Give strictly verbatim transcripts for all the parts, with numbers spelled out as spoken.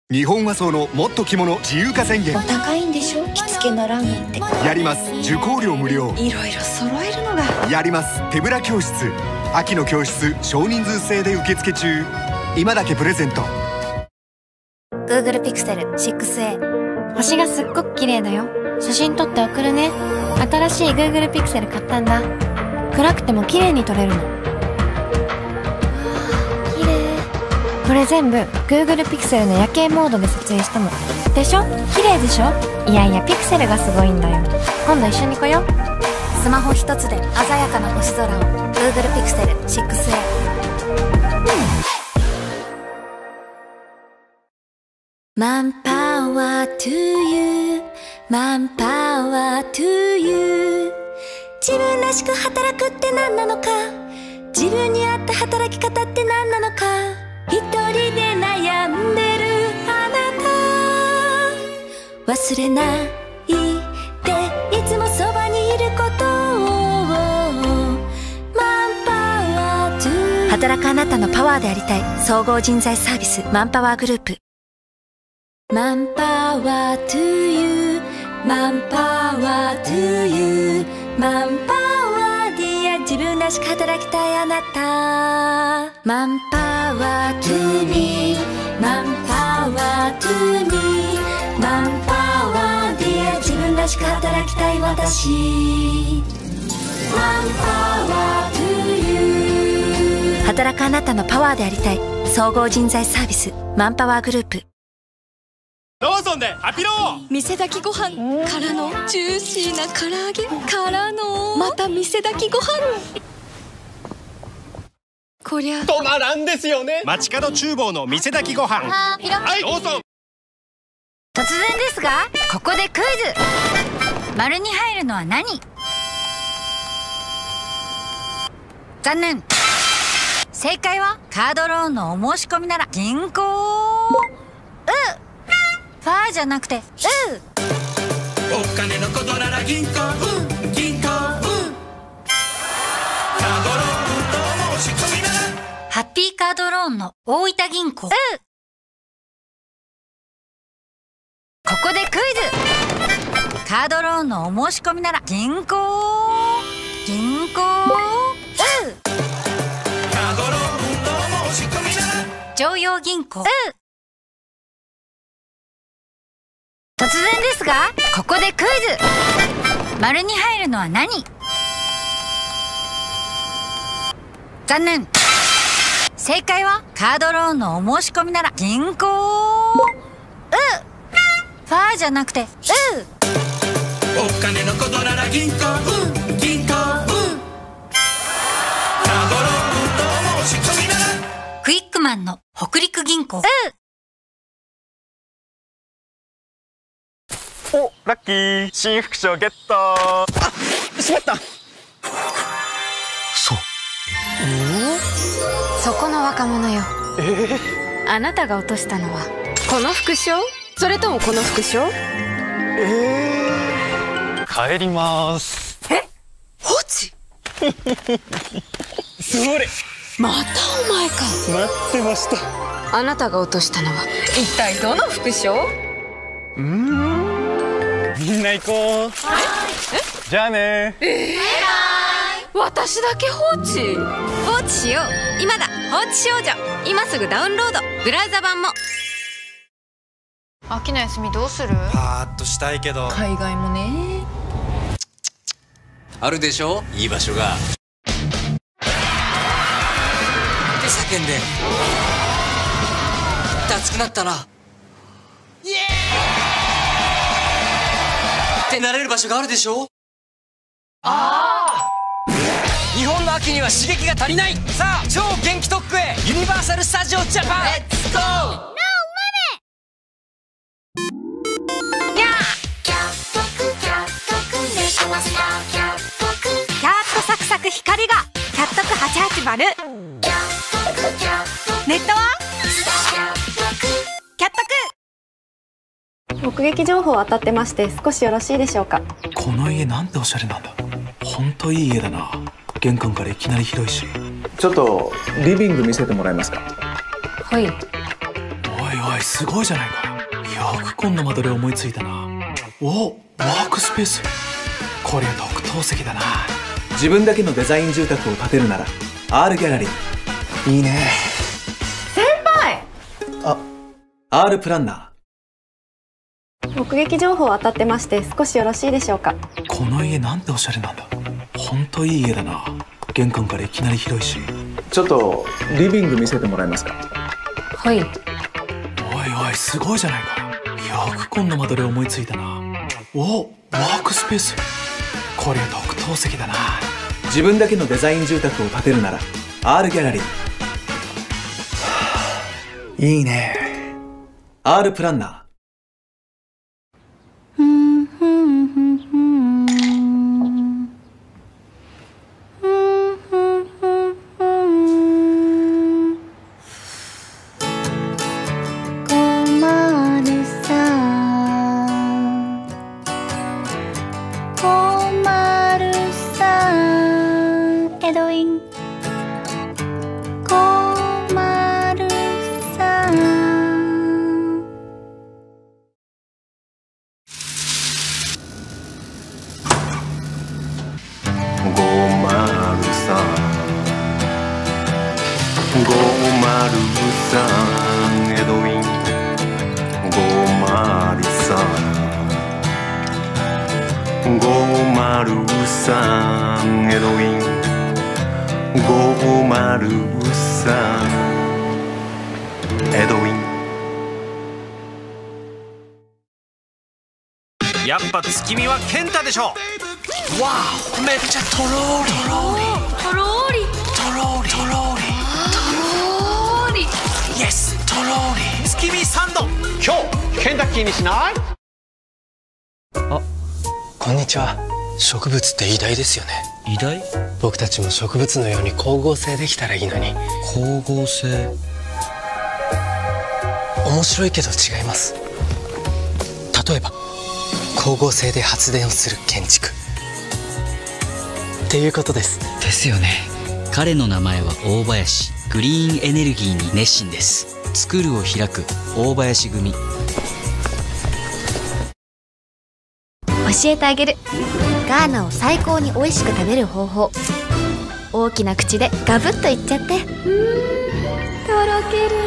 日本和装のもっと着物自由化宣言。 お高いんでしょ着付け習うのって。 やります。受講料無料。 いろいろ揃えるのが。 やります。手ぶら教室。秋の教室少人数制で受付中。今だけプレゼント。 Google Pixel シックスエー 星がすっごく綺麗だよ。写真撮って送るね。新しい Google Pixel 買ったんだ。暗くても綺麗に撮れるの。綺麗。これ全部 Google Pixel の夜景モードで撮影したのでしょ。綺麗でしょ。いやいやピクセルがすごいんだよ。今度一緒に来よう。スマホ一つで鮮やかな星空を Google Pixel シックスエー。マンパワー to you マンパワー to you。 自分らしく働くって何なのか、自分に合った働き方って何なのか、一人で悩んでるあなた忘れないで、いつもそばにいることを。マンパワー to you。 働くあなたのパワーでありたい総合人材サービスマンパワーグループ。マンパワー to you マンパワー to you マンパワーディア、自分らしく働きたいあなた。マンパワー to me マンパワー to me マンパワーディア、自分らしく働きたい私。マンパワー to you。 働くあなたのパワーでありたい総合人材サービスマンパワーグループ。 ローソンでハピロー。 店炊きご飯からのジューシーな唐揚げからのまた店炊きご飯。こりゃ止まらんですよね。街角厨房の店炊きご飯。 ハピロー。 はい、ローソン。 突然ですがここでクイズ。丸に入るのは何？残念。正解はカードローンのお申し込みなら銀行。うファーじゃなくてう。 お金のことなら銀行、うん、銀行、うん。カードローンの申し込みならハッピーカードローンの大分銀行。うここでクイズ。カードローンのお申し込みなら銀行、銀行。うカードローンの申し込みなら常陽銀行。う突然ですがここでクイズ。丸に入るのは何？残念。正解はカードローンのお申し込みなら銀行。うファーじゃなくてう。 お金のことなら銀行、うん、銀行、うん。カードローンの申し込みならクイックマンの北陸銀行。うお、ラッキー、新副賞ゲット。あ、しまった。そう。 そこの若者よ。 えー、 あなたが落としたのはこの副賞？それともこの副賞？ えー、帰ります。 え？放置？ それまたお前か。 待ってました。 あなたが落としたのは一体どの副賞？ うーん、みんな行こう。じゃあね。 えー、バイバイ。私だけ放置？放置しよう。今だ放置少女。今すぐダウンロード。ブラウザ版も。 秋の休みどうする？ パーッとしたいけど海外もね。 あるでしょ、いい場所が。って叫んで熱くなったらイエーイってなれる場所があるでしょ。ああ、日本の秋には刺激が足りない。さあ超元気特区へユニバーサル・スタジオ・ジャパン。レッツゴー。 キャットサクサク光がキャットクはちはちまる。ネットはキャットク。 目撃情報当たってまして少しよろしいでしょうか。 この家なんておしゃれなんだ。ほんといい家だな。玄関からいきなり広いし。 ちょっとリビング見せてもらえますか。 はい。 おいおいすごいじゃないか。よくこんな間取り思いついたな。おワークスペース、こりゃ特等席だな。自分だけのデザイン住宅を建てるなら R ギャラリー。いいね。 先輩。 あ R プランナ目撃情報当たってまして、少しよろしいでしょうか。 ー。この家なんておしゃれなんだ。ほんといい家だな。玄関からいきなり広いし。ちょっとリビング見せてもらえますか。 はい。 おいおいすごいじゃないか。よくこんな間取り思いついたな。おワークスペース、こりゃ特等席だな。自分だけのデザイン住宅を建てるなら R ギャラリー。いいね。 R プランナー。 エドウィンごまるさん。 ごまるさんごまるさんエドウィンごまるさんごまるさんエドウィンごまるさんエドウィン。 やっぱ月見は健太でしょ。 わあめっちゃとろーりとろーりとろーりとろーりとろーりイエスとろーり月見サンド、今日ケンタッキーにしない？ あ、こんにちは。植物って偉大ですよね。偉大？僕たちも植物のように光合成できたらいいのに。光合成？面白いけど違います。例えば光合成で発電をする建築っていうことです。 ですよね。彼の名前は大林。グリーンエネルギーに熱心です。作るを開く大林組。 教えてあげる。ガーナを最高に美味しく食べる方法。大きな口でガブッといっちゃって、うーん、とろける。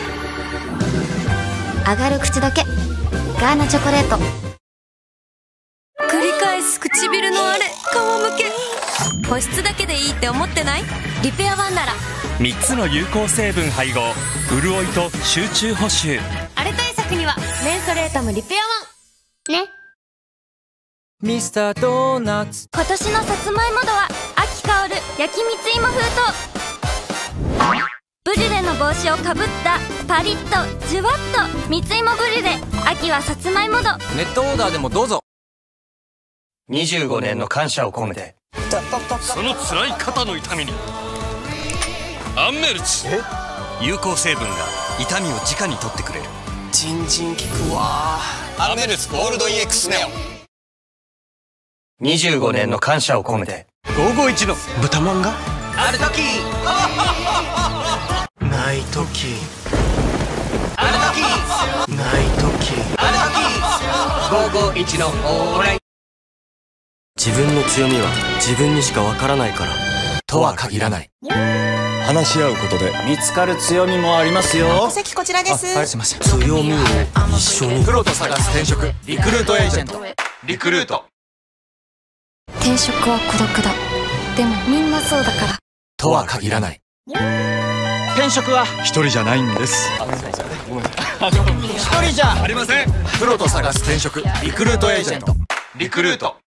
上がる口どけガーナチョコレート。 繰り返す唇のあれ、皮むけ。保湿だけでいいって思ってない？リペアワンならみっつの有効成分配合、潤いと集中補修。 あれ対策にはメンソレータムリペアワンね。 ミスタードーナツ。 今年のさつまいも度は秋香る焼きみつ芋風とブリュレの帽子をかぶったパリッとジュワッとみつ芋ブリュレ。秋はさつまいも度。 ネットオーダーでもどうぞ。 にじゅうごねんの感謝を込めて、その辛い肩の痛みにアンメルチ。有効成分が痛みを直に取ってくれる。 ジンジン効くわ。 アンメルチゴールド イーエックス ネオ。にじゅうごねんの感謝を込めてごーごーいちの豚まんがある時ない時ある時ない時ある時ごーごーいちのオーライ。 自分の強みは自分にしかわからないからとは限らない。 話し合うことで見つかる強みもありますよ。 お席こちらです。 はい、すいません。 強みを一緒にプロと探す転職リクルートエージェント。リクルート。 転職は孤独だ。でもみんなそうだからとは限らない。 転職は一人じゃないんです。 一人じゃありません。プロと探す転職リクルートエージェント。リクルート。